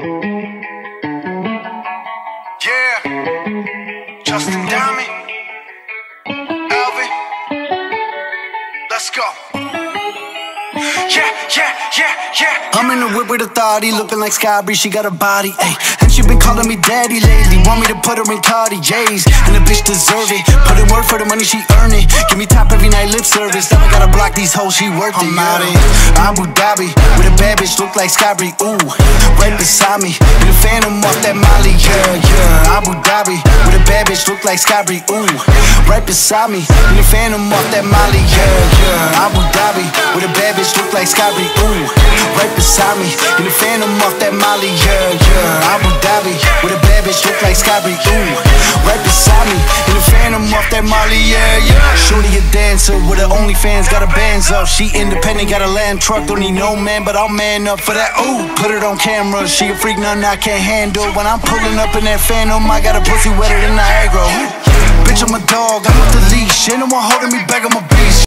Yeah, Justin Diamond, Alvin, let's go. Yeah. I'm in the whip with authority, looking like Skybri, she got a body, ayy. And she been calling me daddy lately, want me to put her in Cartiers, and the bitch deserve it. Put in work for the money, she earn it. Give me top every night, lip service. Now I gotta block these hoes, she worth it. I'm out in Abu Dhabi, with a bad bitch, look like Skybri, ooh. Right beside me, in the phantom off that Molly, yeah. Abu Dhabi, with a bad bitch, look like Skybri, ooh. Right beside me, in the phantom off that Molly, yeah. Abu Dhabi, with a bad bitch, look like Skybri, ooh. Right beside me, in the phantom off that Molly, yeah. Abu Dhabi, with a bad bitch, look like Skybri, ooh. Right beside me, in the phantom off that Molly, yeah. Shorty a dancer with her OnlyFans, got her bands up. She independent, got a land truck, don't need no man, but I'll man up for that, ooh. Put it on camera, she a freak, nothing I can't handle. When I'm pulling up in that phantom, I got a pussy wetter than Niagara. Bitch, I'm a dog, I'm off the leash, ain't no one holding me back, I'm a beast.